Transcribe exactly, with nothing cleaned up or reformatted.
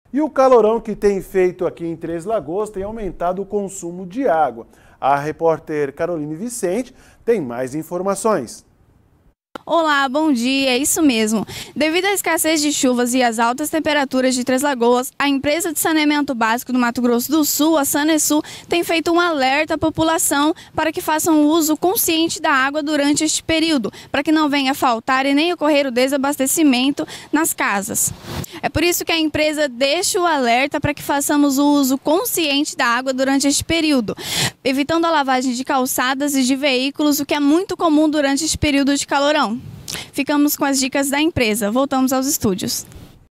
E o calorão que tem feito aqui em Três Lagoas tem aumentado o consumo de água. A repórter Caroline Vicente tem mais informações. Olá, bom dia, é isso mesmo. Devido à escassez de chuvas e às altas temperaturas de Três Lagoas, a empresa de saneamento básico do Mato Grosso do Sul, a Sanesul, tem feito um alerta à população para que façam uso consciente da água durante este período, para que não venha faltar e nem ocorrer o desabastecimento nas casas. É por isso que a empresa deixa o alerta para que façamos o uso consciente da água durante este período, evitando a lavagem de calçadas e de veículos, o que é muito comum durante este período de calorão. Ficamos com as dicas da empresa. Voltamos aos estúdios.